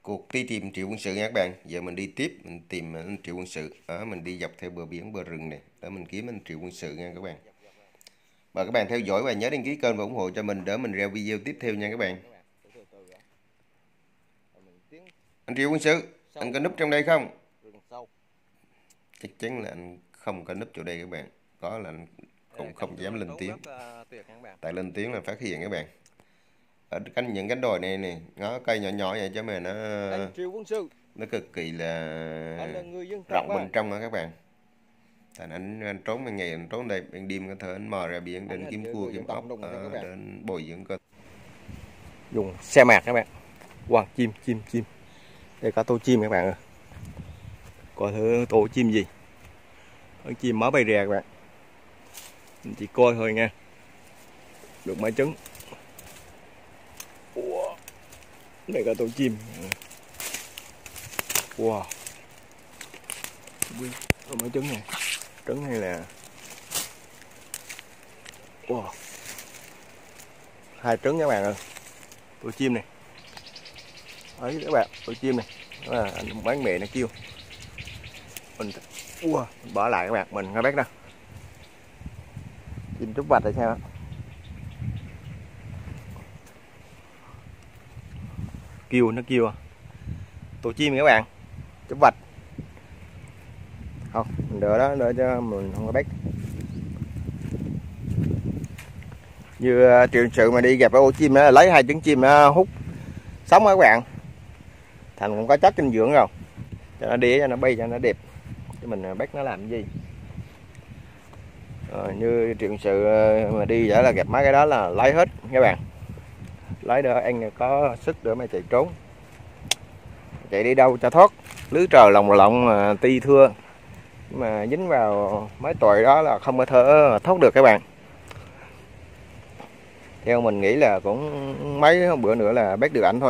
cuộc đi tìm Triệu Quân Sự nha các bạn. Giờ mình đi tiếp, mình tìm anh Triệu Quân Sự. Mình đi dọc theo bờ biển, bờ rừng này để mình kiếm anh Triệu Quân Sự nha các bạn. Mời các bạn theo dõi và nhớ đăng ký kênh và ủng hộ cho mình để mình ra video tiếp theo nha các bạn. Anh Triệu Quân Sự, anh có núp trong đây không? Chắc chắn là anh không có núp chỗ đây các bạn. Có là anh cũng không dám lên tiếng. Tại lên tiếng là phát hiện các bạn. Ở những cánh đồi này nè, ngó cây nhỏ nhỏ vậy chứ mà nó cực kỳ là rộng bên trong đó các bạn. Thành anh trốn ban ngày, anh trốn đây, ban đêm có thể anh mò ra biển đến kiếm cua, kiếm ốc, đến bồi dưỡng cơ. Dùng xe mạc các bạn. Wow, chim. Đây có tô chim các bạn ơi. Coi thử tô chim gì. Con chim mới bay ra các bạn. Mình chỉ coi thôi nha. Được mấy trứng. Wow. Đây có tô chim. Wow. Có mấy trứng này. Trứng hay là wow. 2 trứng các bạn ơi. Tô chim này. Đấy các bạn, tô chim này. Đó là anh bán mẹ nó kêu. Mình bỏ lại các bạn, mình không biết đâu. Chim trúc vạch hay sao đó. Nó kêu. Tô chim các bạn. Trúc vạch. Không, mình đỡ cho mình không có biết. Như Triệu Sự mà đi gặp ô chim đó, lấy 2 trứng chim hút sống các bạn. Thành cũng có chất dinh dưỡng rồi. Cho nó đi cho nó bay cho nó đẹp. Chứ mình bắt nó làm cái gì. Như Triệu Sự mà đi vậy là gặp mấy cái đó là lấy hết các bạn. Lấy đỡ ăn có sức để mà chạy trốn. Chạy đi đâu cho thoát. Lưới trời lồng lộng ti thưa. Nhưng mà dính vào mấy tội đó là không có thể thoát được các bạn. Theo mình nghĩ là cũng mấy bữa nữa là bắt được ảnh thôi.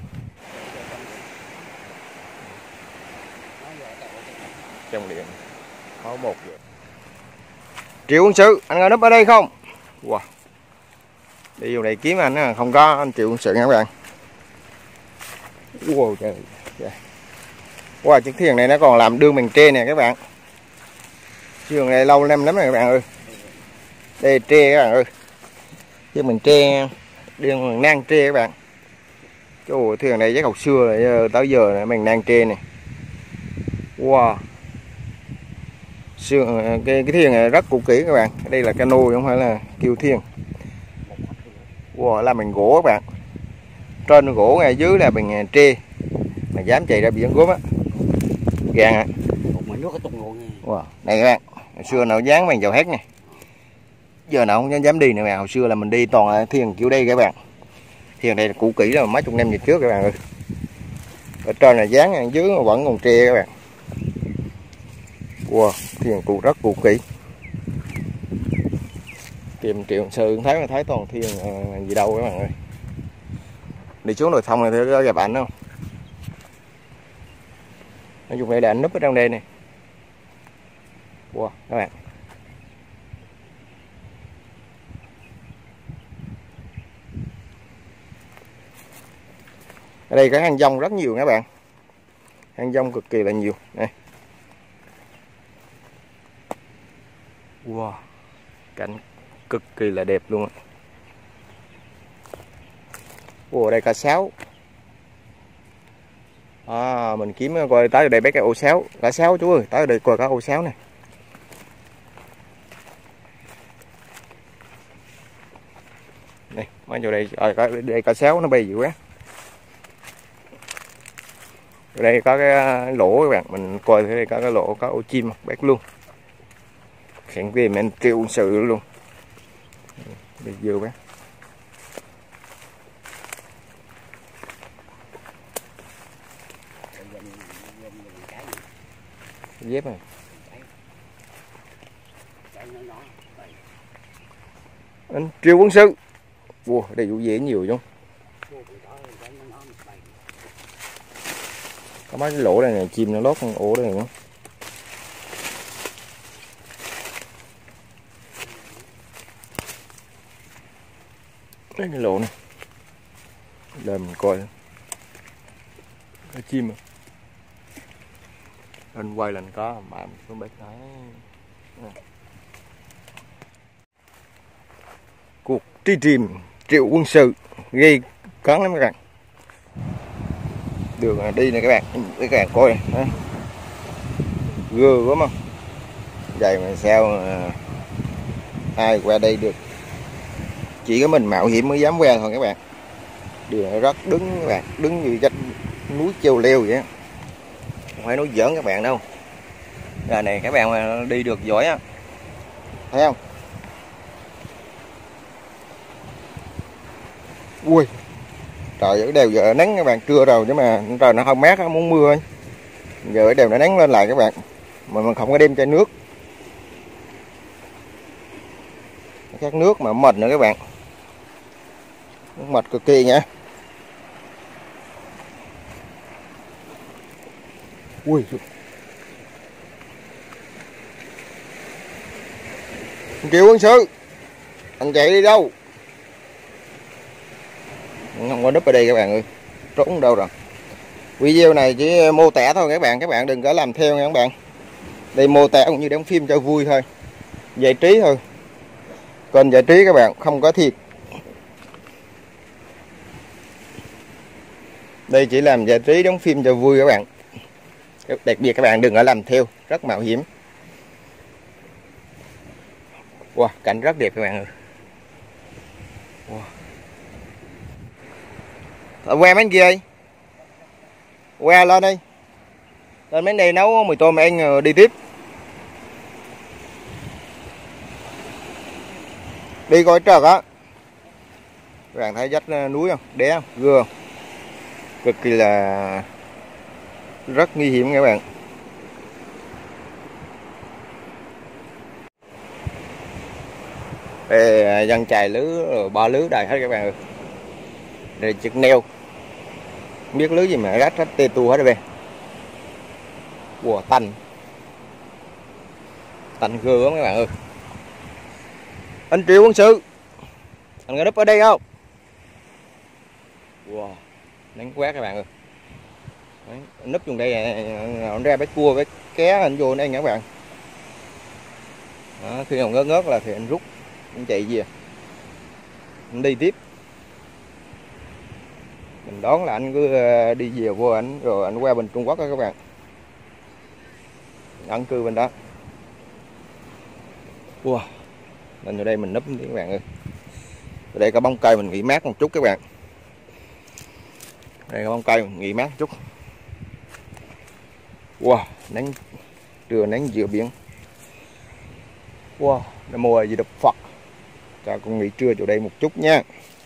Trong điện có một vậy. Triệu Quân Sự, anh có núp ở đây không? Wow. Đi vô đây kiếm anh, không có anh Triệu Quân Sự nha các bạn. Wow, trời. Wow, chiếc thuyền này nó còn làm đường bằng tre nè các bạn. Thuyền này lâu năm lắm rồi các bạn ơi. Đây tre các bạn ơi. Chứ mình tre, đường bằng nang tre các bạn. Trời, thuyền này chắc học xưa rồi, tới giờ mình nang tre này. Wow. Cái thuyền này rất cũ kỹ các bạn. Đây là cano chứ không phải là kiêu thuyền. Wow, là mình gỗ các bạn. Trên gỗ ngay dưới là bằng tre. Mà dám chạy ra biển gốm á. Gan ạ. Wow, này các bạn, hồi xưa nào dán bằng dầu hét này. Giờ nào không dám đi nữa mà, hồi xưa là mình đi toàn là thuyền kiểu đây các bạn. Thuyền này là cũ kỹ là mấy chục năm về trước các bạn ơi. Ở trên là dán, dưới vẫn còn tre các bạn. Wow, thuyền cụ rất cũ kỹ. Tìm Triệu Sự thấy toàn thuyền gì đâu các bạn ơi. Đi xuống đồi thông này thì có gặp ảnh không? Nói chung đây là anh núp ở trong đây này. Wow, các bạn. Ở đây có hang dông rất nhiều các bạn. Hang dông cực kỳ là nhiều. Đây. Wow. Cảnh cực kỳ là đẹp luôn. Wow, đây cá sáo. Mình kiếm coi tới đây mấy cái ô sáo. Cá sáo chú ơi, tới đây coi cá ô sáo này. Đây, mấy chỗ đây, đây cá sáo nó bay dữ quá. Ở đây có cái lỗ các bạn, mình coi thấy đây có cái lỗ, có ô chim bắt luôn. Khẳng về mình Triệu Quân Sự luôn. Đây vừa quá. Dép này. Anh Triệu Quân Sự. Wow, đây vụ dễ nhiều chứ. Có mấy cái lỗ đây này, chim nó lót con ổ đây nữa. Đây cái lỗ này. Để mình coi. Có chim. Anh quay lên có mà xuống bếp nói. Cuộc truy tìm Triệu Quân Sự gây cấn lắm các bạn. Đường đi này các bạn coi này. Gơ quá mà. Vậy mà sao ai qua đây được. Chỉ có mình mạo hiểm mới dám qua thôi các bạn. Đường rất đứng các bạn, đứng như vách núi treo leo vậy á. Không phải nói giỡn các bạn đâu. Giờ này các bạn mà đi được giỏi á. Thấy không? Ui. Trời ơi đều giờ nắng các bạn, trưa rồi nhưng mà trời nó hơi mát á, muốn mưa ấy. Giờ đều nó nắng lên lại các bạn. Mà mình không có đem chai nước. Khát nước mà mệt nữa các bạn. Mệt cực kỳ nha. Ui. Triệu Quân Sự, anh chạy đi đâu? Không có núp ở đây các bạn ơi, trốn đâu rồi. Video này chỉ mô tả thôi các bạn đừng có làm theo nha các bạn. Đây mô tả cũng như đóng phim cho vui thôi, giải trí thôi. Kênh giải trí các bạn, không có thiệt. Đây chỉ làm giải trí đóng phim cho vui các bạn. Đặc biệt các bạn đừng có làm theo, rất mạo hiểm. Wow, cảnh rất đẹp các bạn ơi. Wow. Que bánh kia đi. Que lên đi. Lên bánh này nấu mì tôm ăn đi tiếp. Đi coi trật á. Các bạn thấy vách núi không? Đé không? Gưa không? Cực kỳ là rất nguy hiểm các bạn. Đây dân chài lưới rồi ba lưới đầy hết các bạn ơi. Đây chực neo. Không biết lưới gì mà rách hết tê tu hết rồi. Wow, tanh. Tanh gưa lắm các bạn ơi. Anh Triệu Quân Sự, anh có núp ở đây không? Wow, nắng quá các bạn ơi. Đấy, núp trong đây anh ra bét cua bét ké anh vô đây các bạn. Đó, khi nào ngớt ngớt là thì anh rút, anh chạy về, anh đi tiếp. Mình đoán là anh cứ đi về vô anh rồi anh qua bên Trung Quốc đó các bạn, ẩn cư bên đó. Wow, nên ở đây mình núp đi các bạn ơi. Ở đây có bóng cây mình nghỉ mát một chút các bạn. Đây có bóng cây mình nghỉ mát một chút. Wow, nắng trưa nắng giữa biển. Wow, Nam Mô A Di Đà Phật. Cho con nghỉ trưa chỗ đây một chút nha.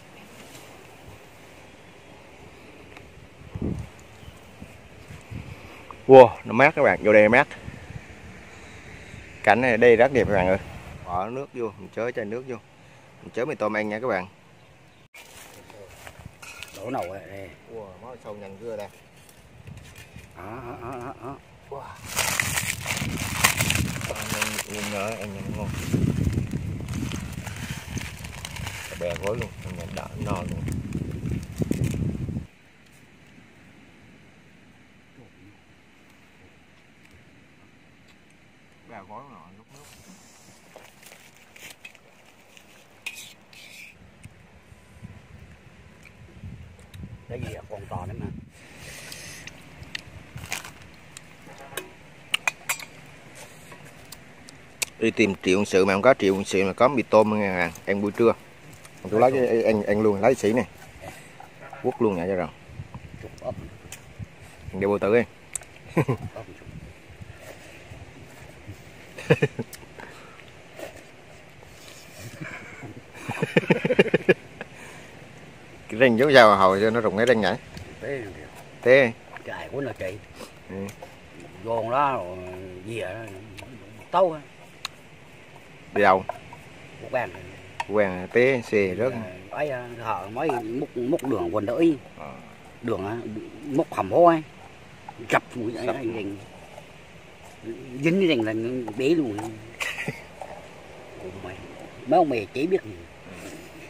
Wow, nó mát các bạn, vô đây mát. Cảnh này ở đây rất đẹp các bạn ơi. Bỏ nước vô, mình chới chai nước vô. Mình chới mì tôm ăn nha các bạn. Đổ nồi này. Wow, máu sâu nhằn cưa đây. Đó. Wow. Ăn nhớ ăn ngon. Bè gối luôn, ăn đỡ no luôn. Bè gối rồi lúc nước. Cái gì còn to đấy mà. Đi tìm Triệu Quân Sự mà không có Triệu Quân Sự mà có mì tôm nha, ăn buổi trưa. Tôi lấy cái ăn luôn, lấy xỉ này. Quất luôn nha cho rồi. Đeo bộ tử đi. Cái răng dấu dao hồi cho nó rụng cái răng nhảy. Thế. Chạy của nó chạy. Gòn đó rồi gì tấu á. Đi đâu? Quen té xe rớt. Ấy họ mới múc đường quần đợi. Đường múc hầm hố ấy. Gặp mũi rình. Dính cái rình là bế luôn. Mấy ông mày chỉ biết gì.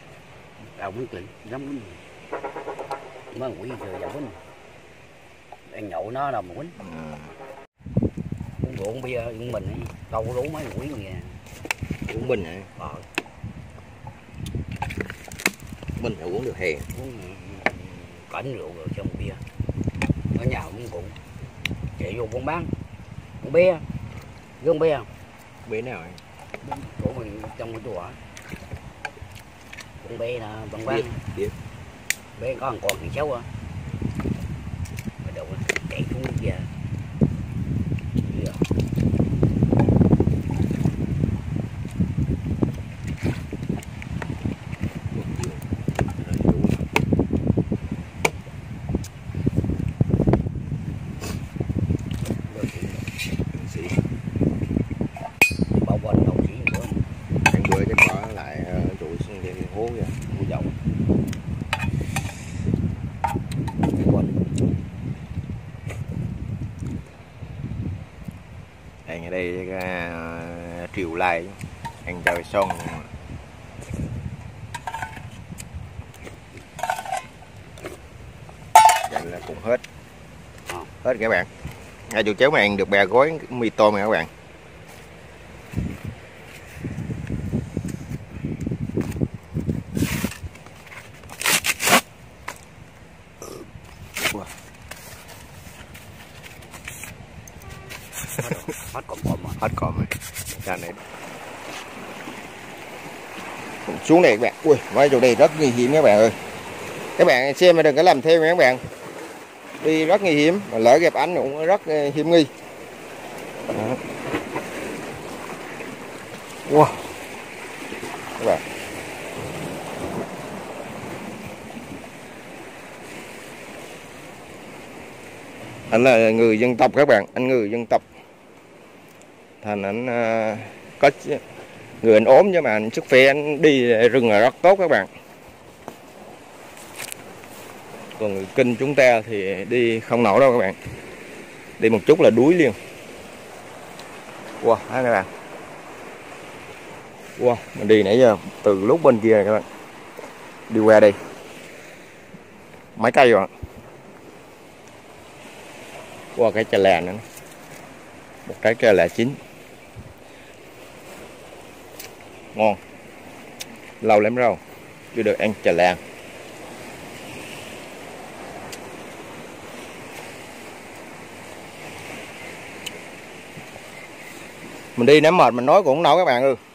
Ông mới cười giống lắm. Mấy ông quỷ giờ giàu lắm. ăn nhậu nó là một quýnh. Uống rượu uống bia uống mình đâu có đủ mấy quýnh gì uống bình hả? Mình phải uống được hè. Uống cảnh rượu rồi xong bia ở nhà uống rượu chạy vô buôn bán uống bia uống bia Bế nào anh? của mình trong cái chùa uống bia nè bằng bán biết bia có thằng con thì xấu à đầu chạy xuống bia ở đây triều lại ăn trời xong vậy là cũng hết các bạn. Hai chú cháu mà ăn được bè gói mì tôm này các bạn. Hết cọm rồi. Ra này. Xuống đây các bạn. Ui, mấy chỗ đây rất nguy hiểm các bạn ơi. Các bạn xem mà đừng có làm theo nha các bạn. Đi rất nguy hiểm, mà lỡ gặp ảnh cũng rất hiểm nghi. Đó. Wow. Các bạn. Anh là người dân tộc các bạn, anh người dân tộc. Thành anh có người anh ốm nhưng mà anh sức khỏe anh đi rừng là rất tốt các bạn. Còn người Kinh chúng ta thì đi không nổi đâu các bạn. Đi một chút là đuối liền. Wow, các bạn. Wow, mình đi nãy giờ từ lúc bên kia này các bạn. Đi qua đây. Mấy cây rồi. Wow, cái chà là nữa. Một trái cây là chín. Ngon. Lâu lắm rồi chưa được ăn chà lan. Mình đi ném mệt mình nói cũng không nổi các bạn ơi.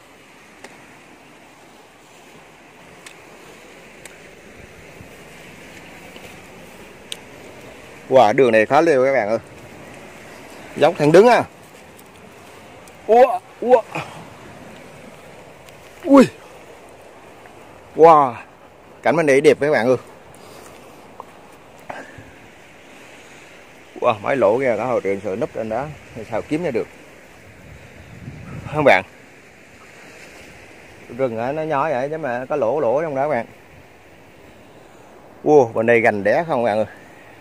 Wow, đường này khá liều các bạn ơi. Dốc thằng đứng à. Ủa, ủa. Ui. Wow. Cảnh bên đây đẹp các bạn ơi. Wow, mấy lỗ kìa, có hồi trường sợ núp trên đó, sao kiếm ra được. Các bạn. Rừng nó nhỏ vậy chứ mà có lỗ trong đó các bạn. Wow, bên đây gành đẻ không các bạn ơi.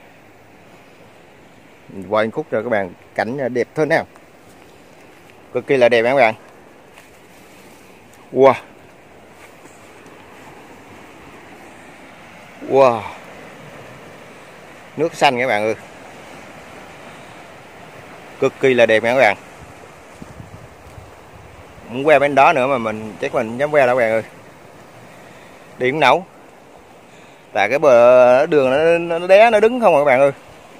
Quay một khúc cho các bạn cảnh đẹp thế nào. Cực kỳ là đẹp các bạn. Wow. Wow. Nước xanh các bạn ơi. Cực kỳ là đẹp các bạn. Muốn que bên đó nữa mà mình chắc mình dám que đâu các bạn ơi. Đi cũng nấu. Tại cái bờ đường nó đé nó đứng không các bạn ơi.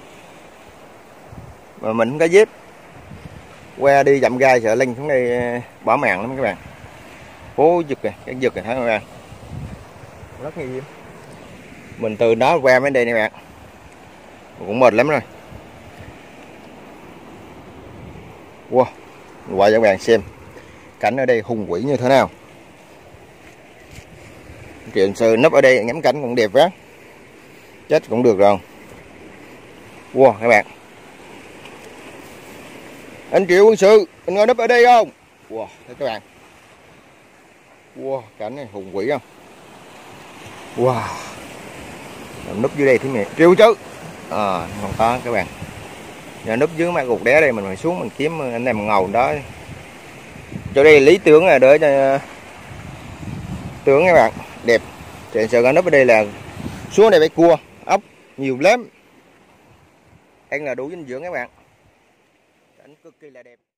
Mà mình không có dép. Que đi dặm gai sợ lên xuống đây bỏ màn lắm các bạn. Phố giật kìa, cái giật kìa thấy không các bạn. Rất nguy hiểm. Mình từ đó qua bên đây nè bạn. Cũng mệt lắm rồi. Wow. Quay cho các bạn xem cảnh ở đây hùng vĩ như thế nào. Triệu sư nấp ở đây ngắm cảnh cũng đẹp quá. Chết cũng được rồi. Wow các bạn. Anh Triệu quân sự, anh ngồi nấp ở đây không? Wow, thấy các bạn. Wow, cảnh này hùng vĩ không? Wow. Núp dưới đây thế mẹ. Triệu chứ. Không có các bạn. Giờ núp dưới mấy cục đá đây mình phải xuống mình kiếm anh em ngầu đó. Chỗ đây lý tưởng là để cho tướng các bạn đẹp. Chuyện sợ có núp ở đây là xuống đây phải cua ốc nhiều lắm. ăn là đủ dinh dưỡng các bạn, cảnh cực kỳ là đẹp.